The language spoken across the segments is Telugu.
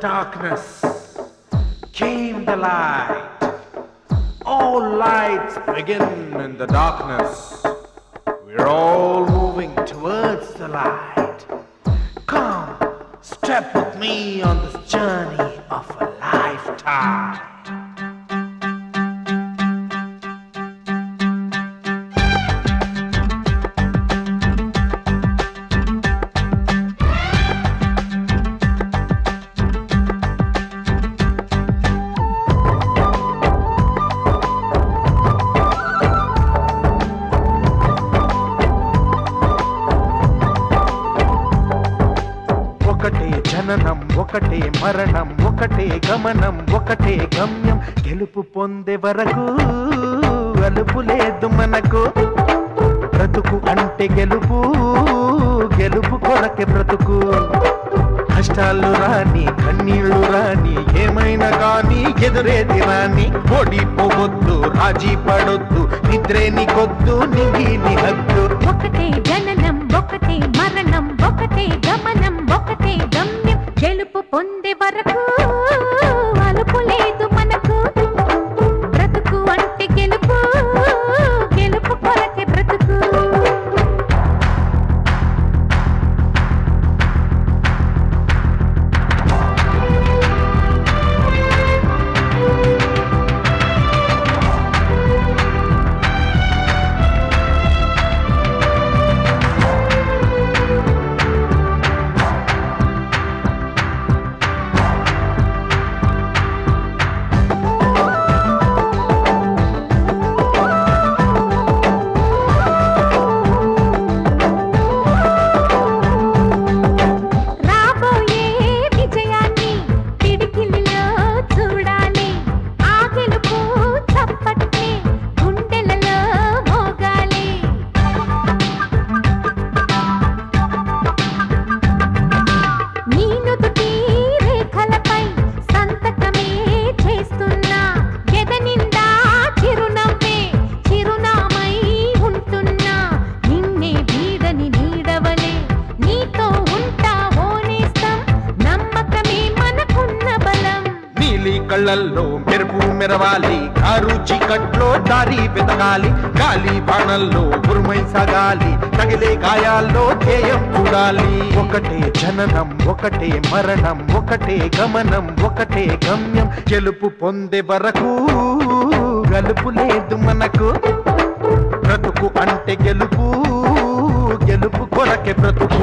darkness came the light. All lights begin in the darkness. We're all moving towards the light. Come, step with me on this journey of a lifetime. జననం ఒకటే మరణం ఒకటే గమనం ఒకటే గమ్యం గెలుపు పొందే వరకు అలుపు లేదు మనకు బ్రతుకు అంటే గెలుపు గెలుపు కొరకే బ్రతుకు కష్టాలు రాని కన్నీళ్లు రాని ఏమైనా కానీ ఎదురేది రాని ఓడిపోవద్దు రాజీ పడొద్దు నిద్రేని కొద్దు నింగిని హద్దు ఒకటే జననం ఒకటే మరణం ఒకటే గమనం ఒకటే గమ్యం గెలుపు పొందే వరకు అలుపు లేదు మనకు బ్రతుకు అంటే గెలుపు గెలుపు కొరకే బ్రతుకు కళ్ళల్లో మెరుపు మెరవాలి కారు చీకట్లో దారి వెతకాలి గాలి బాణల్లో ఉరుమై సాగాలి తగిలే గాయాల్లో ధ్యేయం చూడాలి ఒకటే జననం ఒకటే మరణం ఒకటే గమనం ఒకటే గమ్యం గెలుపు పొందే వరకు గలుపు లేదు మనకు బ్రతుకు అంటే గెలుపు గెలుపు కొరకే బ్రతుకు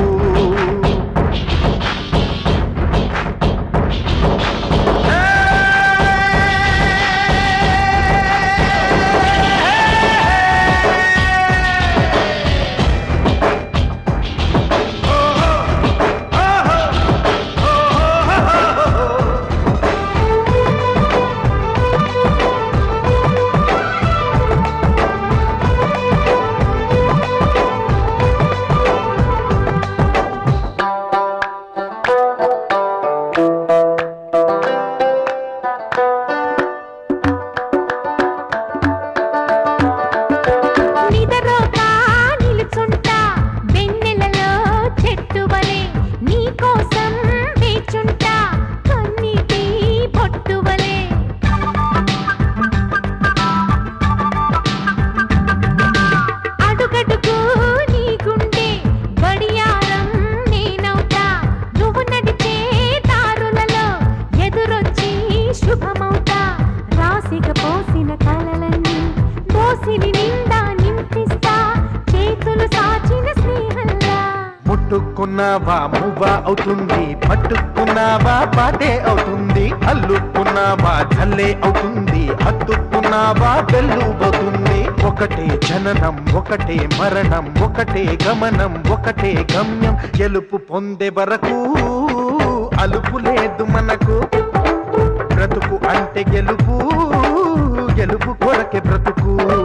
ముట్టుకున్నావా మువ్వ అవుతుంది పట్టుకున్నావా పాటే అవుతుంది అల్లుకున్నావా జల్లే అవుతుంది హత్తుకున్నావా బెల్లుబోతుంది ఒకటే జననం ఒకటే మరణం ఒకటే గమనం ఒకటే గమ్యం గెలుపు పొందే వరకు అలుపు లేదు మనకు బ్రతుకు అంటే గెలుపు గెలుపు కొరకే బ్రతుకు